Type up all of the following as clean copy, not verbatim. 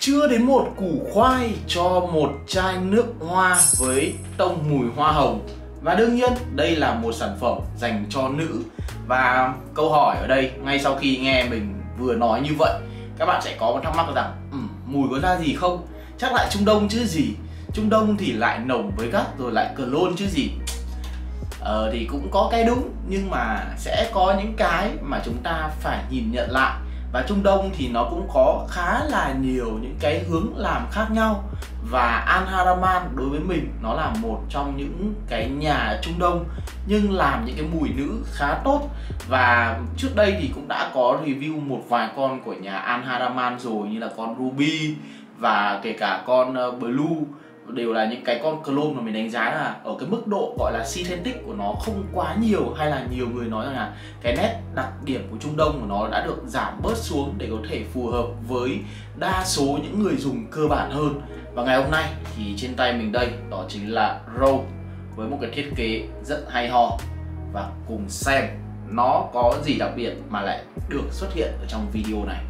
Chưa đến một củ khoai cho một chai nước hoa với tông mùi hoa hồng. Và đương nhiên đây là một sản phẩm dành cho nữ. Và câu hỏi ở đây, ngay sau khi nghe mình vừa nói như vậy, các bạn sẽ có một thắc mắc rằng mùi có ra gì không? Chắc lại Trung Đông chứ gì. Trung Đông thì lại nồng với gắt rồi lại cologne chứ gì. Thì cũng có cái đúng, nhưng mà sẽ có những cái mà chúng ta phải nhìn nhận lại. Và Trung Đông thì nó cũng có khá là nhiều những cái hướng làm khác nhau. Và Al Haraman đối với mình nó là một trong những cái nhà Trung Đông nhưng làm những cái mùi nữ khá tốt. Và trước đây thì cũng đã có review một vài con của nhà Al Haraman rồi, như là con Ruby và kể cả con Blue, đều là những cái con cologne mà mình đánh giá là ở cái mức độ gọi là synthetic của nó không quá nhiều, hay là nhiều người nói rằng là cái nét đặc điểm của Trung Đông của nó đã được giảm bớt xuống để có thể phù hợp với đa số những người dùng cơ bản hơn. Và ngày hôm nay thì trên tay mình đây đó chính là Rose với một cái thiết kế rất hay ho, và cùng xem nó có gì đặc biệt mà lại được xuất hiện ở trong video này.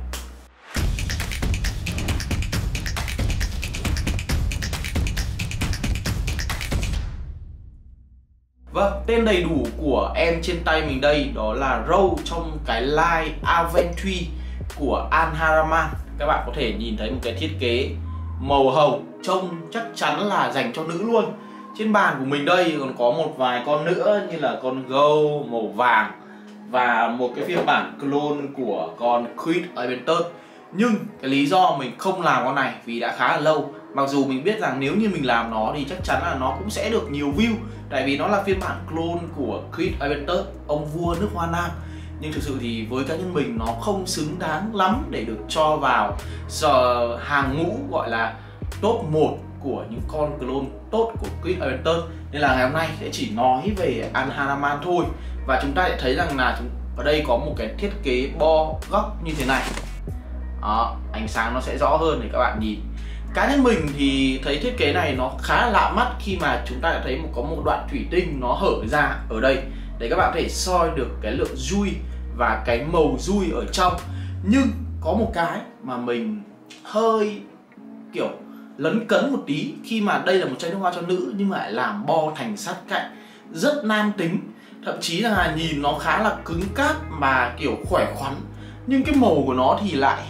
Vâng, tên đầy đủ của em trên tay mình đây đó là Rose trong cái line Adventure của Al Haraman. Các bạn có thể nhìn thấy một cái thiết kế màu hồng, trông chắc chắn là dành cho nữ luôn. Trên bàn của mình đây còn có một vài con nữa, như là con Gold màu vàng và một cái phiên bản clone của con Creed Aventus. Nhưng cái lý do mình không làm con này vì đã khá là lâu. Mặc dù mình biết rằng nếu như mình làm nó thì chắc chắn là nó cũng sẽ được nhiều view, tại vì nó là phiên bản clone của Creed Aventus, ông vua nước hoa nam. Nhưng thực sự thì với cá nhân mình nó không xứng đáng lắm để được cho vào hàng ngũ gọi là top 1 của những con clone tốt của Creed Aventus. Nên là ngày hôm nay sẽ chỉ nói về Al Haraman thôi. Và chúng ta sẽ thấy rằng là ở đây có một cái thiết kế bo góc như thế này. Đó, ánh sáng nó sẽ rõ hơn để các bạn nhìn. Cá nhân mình thì thấy thiết kế này nó khá là lạ mắt khi mà chúng ta đã thấy có một đoạn thủy tinh nó hở ra ở đây để các bạn có thể soi được cái lượng dui và cái màu dui ở trong. Nhưng có một cái mà mình hơi kiểu lấn cấn một tí khi mà đây là một chai nước hoa cho nữ nhưng mà lại làm bo thành sát cạnh, rất nam tính, thậm chí là nhìn nó khá là cứng cáp mà kiểu khỏe khoắn, nhưng cái màu của nó thì lại,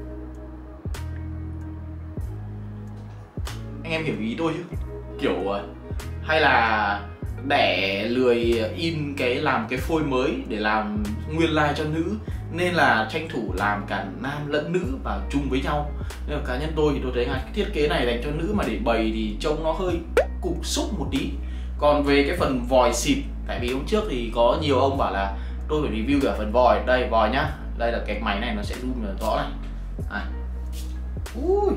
anh em hiểu ý tôi chứ, kiểu hay là để lười in làm cái phôi mới để làm nguyên line cho nữ, nên là tranh thủ làm cả nam lẫn nữ vào chung với nhau. Nên là cá nhân tôi thì tôi thấy cái thiết kế này dành cho nữ mà để bày thì trông nó hơi cục xúc một tí. Còn về cái phần vòi xịt, tại vì hôm trước thì có nhiều ông bảo là tôi phải review cả phần vòi. Đây vòi nhá, đây là cái máy này nó sẽ zoom rõ này. Ui,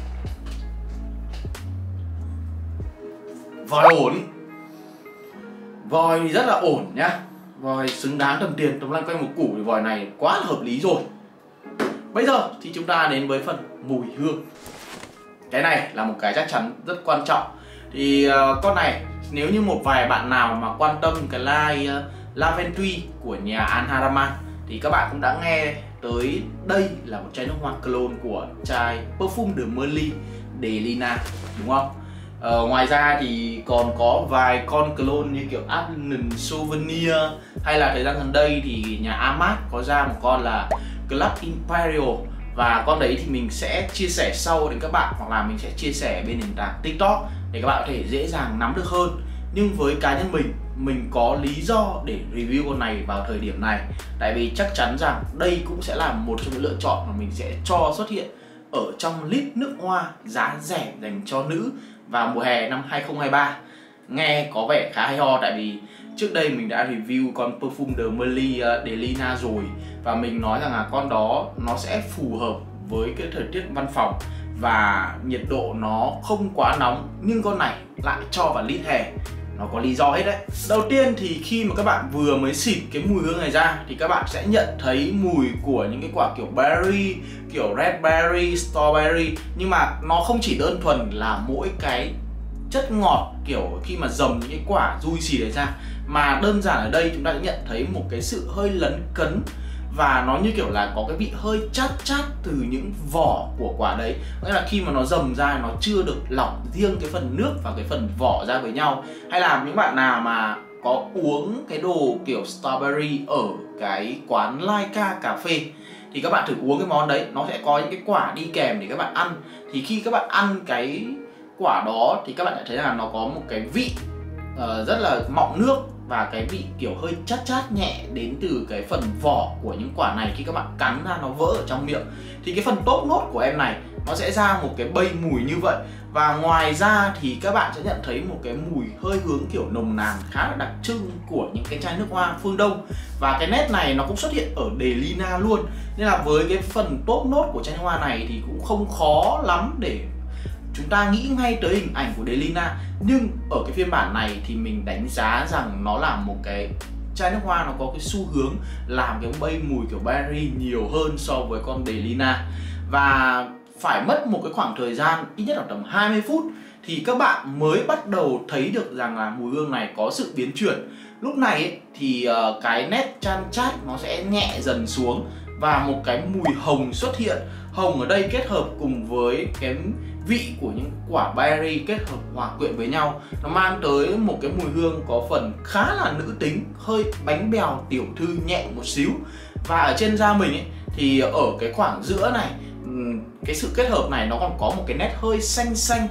vòi ổn, vòi thì rất là ổn nhá, vòi xứng đáng tầm tiền, tầm loanh quanh một củ thì vòi này quá là hợp lý rồi. Bây giờ thì chúng ta đến với phần mùi hương. Cái này là một cái chắc chắn rất quan trọng. Thì con này nếu như một vài bạn nào mà quan tâm cái line Laventry của nhà Al Haraman thì các bạn cũng đã nghe tới đây là một chai nước hoa cologne của chai Perfume de Merly de Lina, đúng không? Ngoài ra thì còn có vài con cologne như kiểu Afternoon Souvenir, hay là thời gian gần đây thì nhà Amat có ra một con là Club Imperial, và con đấy thì mình sẽ chia sẻ sau đến các bạn, hoặc là mình sẽ chia sẻ bên nền tảng TikTok để các bạn có thể dễ dàng nắm được hơn. Nhưng với cá nhân mình có lý do để review con này vào thời điểm này, tại vì chắc chắn rằng đây cũng sẽ là một trong những lựa chọn mà mình sẽ cho xuất hiện ở trong list nước hoa giá rẻ dành cho nữ vào mùa hè năm 2023. Nghe có vẻ khá hay ho, tại vì trước đây mình đã review con Perfume de Merly de Lina rồi, và mình nói rằng là con đó nó sẽ phù hợp với cái thời tiết văn phòng và nhiệt độ nó không quá nóng, nhưng con này lại cho vào list hè. Nó có lý do hết đấy. Đầu tiên thì khi mà các bạn vừa mới xịt cái mùi hương này ra thì các bạn sẽ nhận thấy mùi của những cái quả kiểu berry, kiểu red berry, strawberry. Nhưng mà nó không chỉ đơn thuần là mỗi cái chất ngọt kiểu khi mà dầm những cái quả juicy này ra, mà đơn giản ở đây chúng ta sẽ nhận thấy một cái sự hơi lấn cấn và nó như kiểu là có cái vị hơi chát chát từ những vỏ của quả đấy. Nghĩa là khi mà nó dầm ra nó chưa được lỏng riêng cái phần nước và cái phần vỏ ra với nhau. Hay là những bạn nào mà có uống cái đồ kiểu strawberry ở cái quán Laika cà phê thì các bạn thử uống cái món đấy, nó sẽ có những cái quả đi kèm để các bạn ăn. Thì khi các bạn ăn cái quả đó thì các bạn sẽ thấy là nó có một cái vị rất là mọng nước và cái vị kiểu hơi chát chát nhẹ đến từ cái phần vỏ của những quả này. Khi các bạn cắn ra nó vỡ ở trong miệng thì cái phần top nốt của em này nó sẽ ra một cái bay mùi như vậy. Và ngoài ra thì các bạn sẽ nhận thấy một cái mùi hơi hướng kiểu nồng nàn khá là đặc trưng của những cái chai nước hoa phương Đông. Và cái nét này nó cũng xuất hiện ở Delina luôn. Nên là với cái phần top nốt của chai nước hoa này thì cũng không khó lắm để chúng ta nghĩ ngay tới hình ảnh của Delina. Nhưng ở cái phiên bản này thì mình đánh giá rằng nó là một cái chai nước hoa nó có cái xu hướng làm cái bay mùi kiểu berry nhiều hơn so với con Delina. Và phải mất một cái khoảng thời gian ít nhất là tầm 20 phút thì các bạn mới bắt đầu thấy được rằng là mùi hương này có sự biến chuyển. Lúc này ấy, thì cái nét chan chát nó sẽ nhẹ dần xuống và một cái mùi hồng xuất hiện. Hồng ở đây kết hợp cùng với cái vị của những quả berry kết hợp hòa quyện với nhau, nó mang tới một cái mùi hương có phần khá là nữ tính, hơi bánh bèo tiểu thư nhẹ một xíu. Và ở trên da mình ấy, thì ở cái khoảng giữa này, cái sự kết hợp này nó còn có một cái nét hơi xanh xanh.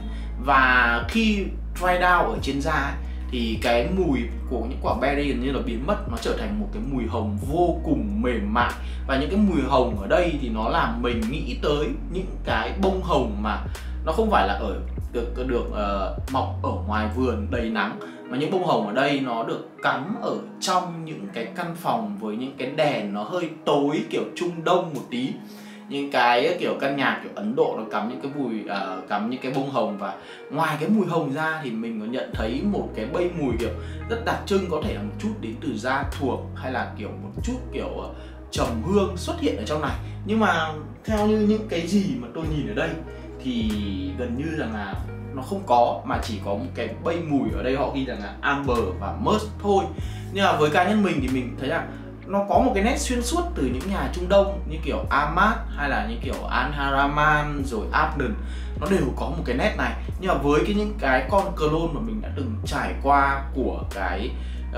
Và khi dry down ở trên da ấy, thì cái mùi của những quả berry gần như là biến mất, nó trở thành một cái mùi hồng vô cùng mềm mại. Và những cái mùi hồng ở đây thì nó làm mình nghĩ tới những cái bông hồng mà nó không phải là được mọc ở ngoài vườn đầy nắng, mà những bông hồng ở đây nó được cắm ở trong những cái căn phòng với những cái đèn nó hơi tối kiểu Trung Đông một tí. Những cái kiểu căn nhà kiểu Ấn Độ nó cắm những cái cắm những cái bông hồng. Và ngoài cái mùi hồng ra thì mình có nhận thấy một cái bay mùi kiểu rất đặc trưng, có thể là một chút đến từ da thuộc hay là kiểu một chút kiểu trầm hương xuất hiện ở trong này. Nhưng mà theo như những cái gì mà tôi nhìn ở đây thì gần như rằng là nó không có, mà chỉ có một cái bay mùi ở đây họ ghi rằng là amber và musk thôi. Nhưng mà với cá nhân mình thì mình thấy là nó có một cái nét xuyên suốt từ những nhà Trung Đông như kiểu Ahmad hay là như kiểu Al Haraman rồi Abden, nó đều có một cái nét này. Nhưng mà với những cái con cologne mà mình đã từng trải qua của cái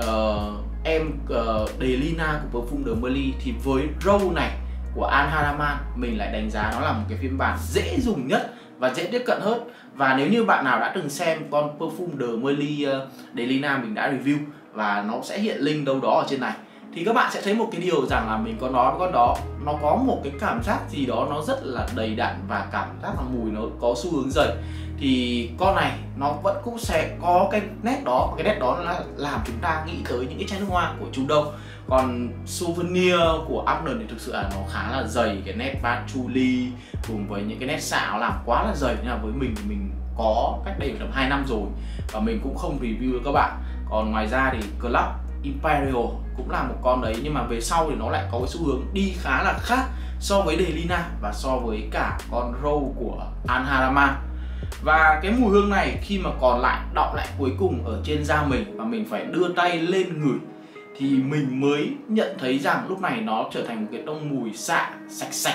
Delina của Parfum de Marly thì với Rose này của Al Haraman mình lại đánh giá nó là một cái phiên bản dễ dùng nhất và dễ tiếp cận hơn. Và nếu như bạn nào đã từng xem con Parfum de Marly Delina mình đã review và nó sẽ hiện link đâu đó ở trên này, thì các bạn sẽ thấy một cái điều rằng là mình có nói với con đó, nó có một cái cảm giác gì đó nó rất là đầy đặn và cảm giác là mùi nó có xu hướng dày. Thì con này nó vẫn cũng sẽ có cái nét đó, và cái nét đó là làm chúng ta nghĩ tới những cái chai nước hoa của Trung Đông. Còn Souvenir của Abden thì thực sự là nó khá là dày, cái nét patchouli cùng với những cái nét xạ làm quá là dày. Nhưng mà với mình thì mình có cách đây tầm 2 năm rồi và mình cũng không review cho các bạn. Còn ngoài ra thì Club Imperial cũng là một con đấy, nhưng mà về sau thì nó lại có cái xu hướng đi khá là khác so với Delina và so với cả con Rose của Al Haraman. Và cái mùi hương này khi mà còn lại đọng lại cuối cùng ở trên da mình và mình phải đưa tay lên ngửi thì mình mới nhận thấy rằng lúc này nó trở thành một cái tông mùi xạ sạch sạch,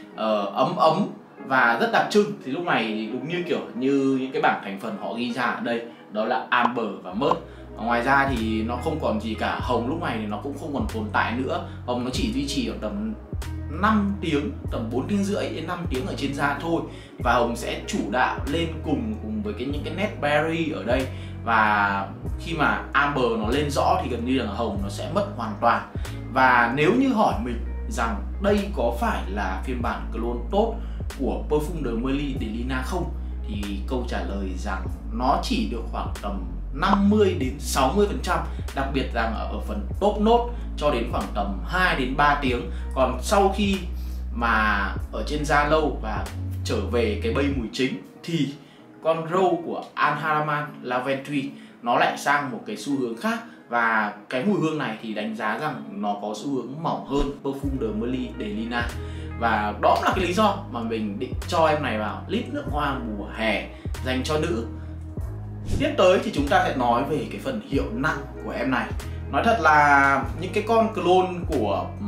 ấm ấm và rất đặc trưng. Thì lúc này thì đúng như kiểu như những cái bảng thành phần họ ghi ra ở đây, đó là amber và musk. Ngoài ra thì nó không còn gì cả. Hồng lúc này thì nó cũng không còn tồn tại nữa. Hồng nó chỉ duy trì ở tầm 5 tiếng, tầm 4 tiếng rưỡi đến 5 tiếng ở trên da thôi. Và hồng sẽ chủ đạo lên cùng với những cái nét berry ở đây. Và khi mà amber nó lên rõ thì gần như là hồng nó sẽ mất hoàn toàn. Và nếu như hỏi mình rằng đây có phải là phiên bản cologne tốt của Parfum de Marly Delina không, thì câu trả lời rằng nó chỉ được khoảng tầm 50 đến 60%, đặc biệt rằng ở phần top nốt cho đến khoảng tầm 2 đến 3 tiếng. Còn sau khi mà ở trên da lâu và trở về cái bay mùi chính thì con Rose của Al Haraman Laventry nó lại sang một cái xu hướng khác. Và cái mùi hương này thì đánh giá rằng nó có xu hướng mỏng hơn Parfum de Marly Delina. Và đó là cái lý do mà mình định cho em này vào list nước hoa mùa hè dành cho nữ. Tiếp tới thì chúng ta sẽ nói về cái phần hiệu năng của em này. Nói thật là những cái con cologne của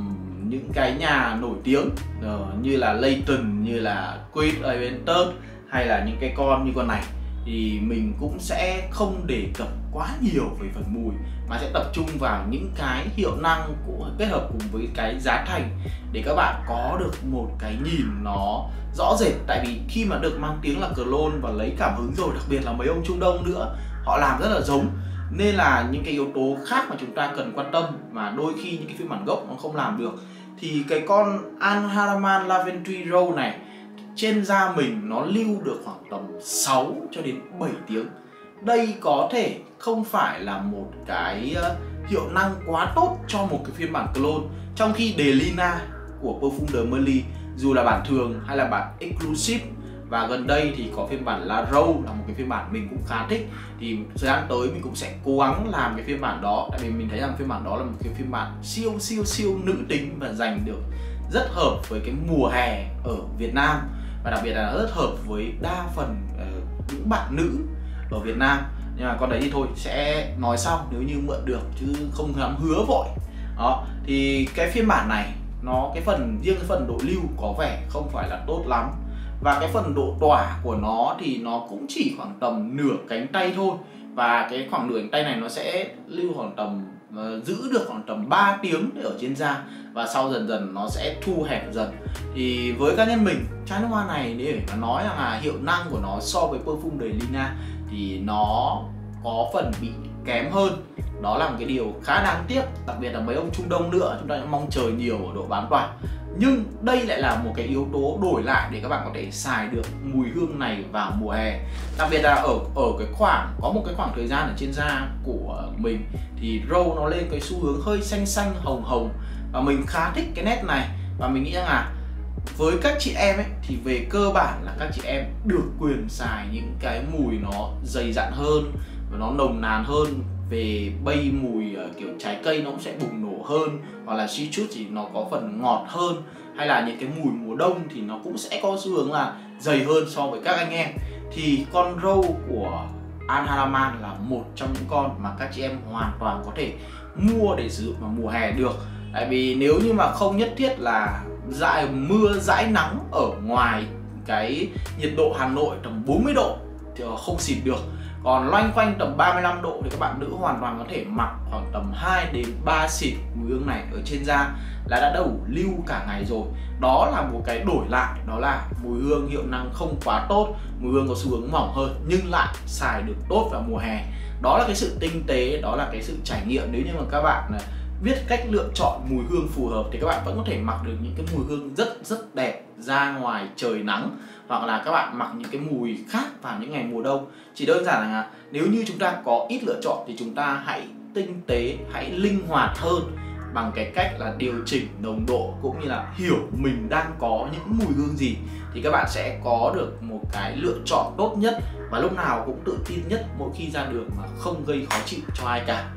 những cái nhà nổi tiếng như là Layton, như là Queen's Aventus hay là những cái con như con này thì mình cũng sẽ không đề cập quá nhiều về phần mùi, mà sẽ tập trung vào những cái hiệu năng của kết hợp cùng với cái giá thành để các bạn có được một cái nhìn nó rõ rệt. Tại vì khi mà được mang tiếng là cologne và lấy cảm hứng rồi, đặc biệt là mấy ông Trung Đông nữa, họ làm rất là giống, nên là những cái yếu tố khác mà chúng ta cần quan tâm mà đôi khi những cái phiên bản gốc nó không làm được. Thì cái con Al Haraman Laventry Rose này trên da mình nó lưu được khoảng tầm 6 cho đến 7 tiếng. Đây có thể không phải là một cái hiệu năng quá tốt cho một cái phiên bản cologne, trong khi Delina của Parfums de Marly dù là bản thường hay là bản exclusive, và gần đây thì có phiên bản La Rose là một cái phiên bản mình cũng khá thích, thì thời gian tới mình cũng sẽ cố gắng làm cái phiên bản đó, tại vì mình thấy rằng phiên bản đó là một cái phiên bản siêu nữ tính và dành được rất hợp với cái mùa hè ở Việt Nam, và đặc biệt là rất hợp với đa phần những bạn nữ ở Việt Nam. Nhưng mà con đấy thì thôi sẽ nói sau nếu như mượn được, chứ không dám hứa vội. Đó thì cái phiên bản này nó riêng cái phần độ lưu có vẻ không phải là tốt lắm, và cái phần độ tỏa của nó thì nó cũng chỉ khoảng tầm nửa cánh tay thôi, và cái khoảng nửa cánh tay này nó sẽ lưu khoảng tầm giữ được khoảng tầm 3 tiếng ở trên da, và sau dần dần nó sẽ thu hẹp dần. Thì với cá nhân mình, chai nước hoa này để mà nói rằng là hiệu năng của nó so với Parfums de Lina thì nó có phần bị kém hơn. Đó là một cái điều khá đáng tiếc, đặc biệt là mấy ông Trung Đông nữa, chúng ta cũng mong chờ nhiều ở độ bám tỏa. Nhưng đây lại là một cái yếu tố đổi lại để các bạn có thể xài được mùi hương này vào mùa hè. Đặc biệt là ở cái có một cái khoảng thời gian ở trên da của mình thì râu nó lên cái xu hướng hơi xanh hồng, và mình khá thích cái nét này. Và mình nghĩ rằng là với các chị em ấy thì về cơ bản là các chị em được quyền xài những cái mùi nó dày dặn hơn và nó nồng nàn hơn. Về bay mùi kiểu trái cây nó cũng sẽ bùng nổ hơn, hoặc là citrus thì nó có phần ngọt hơn, hay là những cái mùi mùa đông thì nó cũng sẽ có xu hướng là dày hơn so với các anh em. Thì con râu của Al Haraman là một trong những con mà các chị em hoàn toàn có thể mua để sử dụng vào mùa hè được. Tại vì nếu như mà không nhất thiết là dãi mưa dãi nắng ở ngoài cái nhiệt độ Hà Nội tầm 40 độ thì không xịt được. Còn loanh quanh tầm 35 độ thì các bạn nữ hoàn toàn có thể mặc khoảng tầm 2 đến 3 xịt mùi hương này ở trên da là đã đủ lưu cả ngày rồi. Đó là một cái đổi lại, đó là mùi hương hiệu năng không quá tốt, mùi hương có xu hướng mỏng hơn nhưng lại xài được tốt vào mùa hè. Đó là cái sự tinh tế, đó là cái sự trải nghiệm. Nếu như mà các bạn biết cách lựa chọn mùi hương phù hợp thì các bạn vẫn có thể mặc được những cái mùi hương rất đẹp ra ngoài trời nắng, hoặc là các bạn mặc những cái mùi khác vào những ngày mùa đông. Chỉ đơn giản là nếu như chúng ta có ít lựa chọn thì chúng ta hãy tinh tế, hãy linh hoạt hơn bằng cái cách là điều chỉnh nồng độ cũng như là hiểu mình đang có những mùi hương gì, thì các bạn sẽ có được một cái lựa chọn tốt nhất và lúc nào cũng tự tin nhất mỗi khi ra đường mà không gây khó chịu cho ai cả.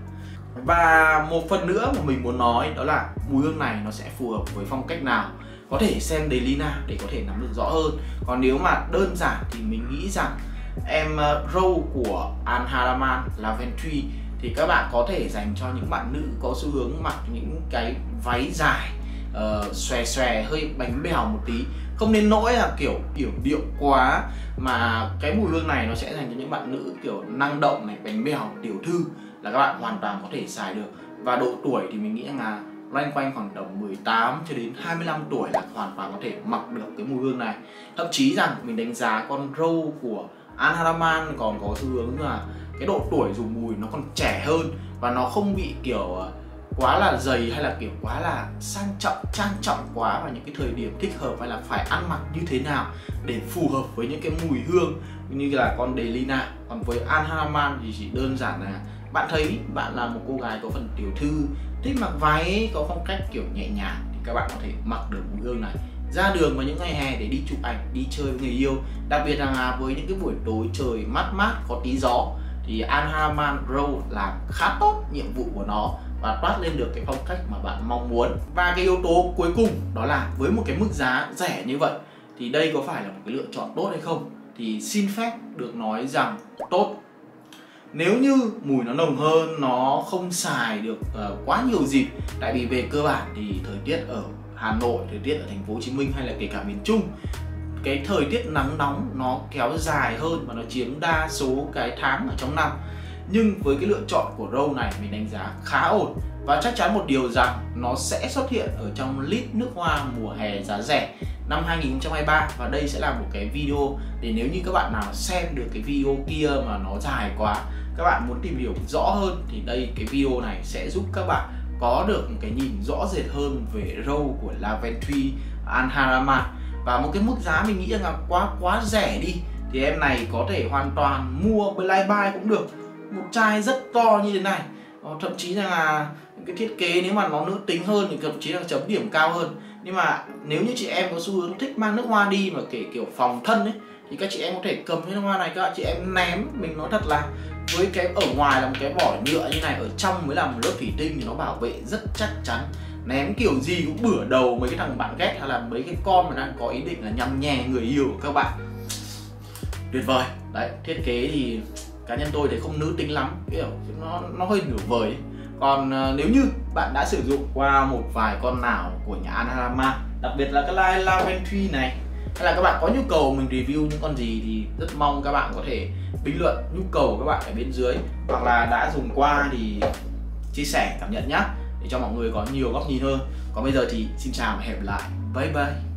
Và một phần nữa mà mình muốn nói đó là mùi hương này nó sẽ phù hợp với phong cách nào. Có thể xem Delina để có thể nắm được rõ hơn. Còn nếu mà đơn giản thì mình nghĩ rằng em râu của Al Haraman Laventry thì các bạn có thể dành cho những bạn nữ có xu hướng mặc những cái váy dài xòe hơi bánh bèo một tí, không đến nỗi là kiểu yểu điệu quá, mà cái mùi hương này nó sẽ dành cho những bạn nữ kiểu năng động này, bánh bèo, tiểu thư là các bạn hoàn toàn có thể xài được. Và độ tuổi thì mình nghĩ là loanh quanh khoảng tầm 18 cho đến 25 tuổi là hoàn toàn có thể mặc được cái mùi hương này. Thậm chí rằng mình đánh giá con râu của Al Haraman còn có xu hướng là cái độ tuổi dùng mùi nó còn trẻ hơn, và nó không bị kiểu quá là dày hay là kiểu quá là sang trọng, trang trọng quá vào những cái thời điểm thích hợp, hay là phải ăn mặc như thế nào để phù hợp với những cái mùi hương như là con Delina. Còn với Al Haraman thì chỉ đơn giản là bạn thấy bạn là một cô gái có phần tiểu thư, thích mặc váy có phong cách kiểu nhẹ nhàng thì các bạn có thể mặc được mùi hương này ra đường vào những ngày hè để đi chụp ảnh, đi chơi với người yêu. Đặc biệt là với những cái buổi tối trời mát mát có tí gió thì Al Haraman Rose làm khá tốt nhiệm vụ của nó và toát lên được cái phong cách mà bạn mong muốn. Và cái yếu tố cuối cùng đó là với một cái mức giá rẻ như vậy thì đây có phải là một cái lựa chọn tốt hay không, thì xin phép được nói rằng tốt. Nếu như mùi nó nồng hơn, nó không xài được quá nhiều dịp, tại vì về cơ bản thì thời tiết ở Hà Nội, thời tiết ở thành phố Hồ Chí Minh hay là kể cả miền Trung, cái thời tiết nắng nóng nó kéo dài hơn và nó chiếm đa số cái tháng ở trong năm. Nhưng với cái lựa chọn của Rove này mình đánh giá khá ổn, và chắc chắn một điều rằng nó sẽ xuất hiện ở trong list nước hoa mùa hè giá rẻ năm 2023. Và đây sẽ là một cái video để nếu như các bạn nào xem được cái video kia mà nó dài quá, các bạn muốn tìm hiểu rõ hơn, thì đây, cái video này sẽ giúp các bạn có được một cái nhìn rõ rệt hơn về Rove của La Venture Alhambra. Và một cái mức giá mình nghĩ rằng là quá rẻ đi, thì em này có thể hoàn toàn mua blind buy cũng được. Một chai rất to như thế này, thậm chí là cái thiết kế nếu mà nó nữ tính hơn thì thậm chí là chấm điểm cao hơn. Nhưng mà nếu như chị em có xu hướng thích mang nước hoa đi mà kể kiểu phòng thân ấy, thì các chị em có thể cầm cái nước hoa này, các chị em ném. Mình nói thật là với cái ở ngoài là một cái vỏ nhựa như này, ở trong mới là một lớp thủy tinh thì nó bảo vệ rất chắc chắn. Ném kiểu gì cũng bửa đầu mấy cái thằng bạn ghét hay là mấy cái con mà đang có ý định là nhằm nhè người yêu của các bạn. Tuyệt vời. Đấy, thiết kế thì cá nhân tôi thấy không nữ tính lắm, kiểu nó hơi nửa vời ấy. Còn nếu như bạn đã sử dụng qua một vài con nào của nhà Alhambra, đặc biệt là cái line La Venture này, hay là các bạn có nhu cầu mình review những con gì, thì rất mong các bạn có thể bình luận nhu cầu của các bạn ở bên dưới, hoặc là đã dùng qua thì chia sẻ cảm nhận nhé, để cho mọi người có nhiều góc nhìn hơn. Còn bây giờ thì xin chào và hẹn gặp lại, bye bye.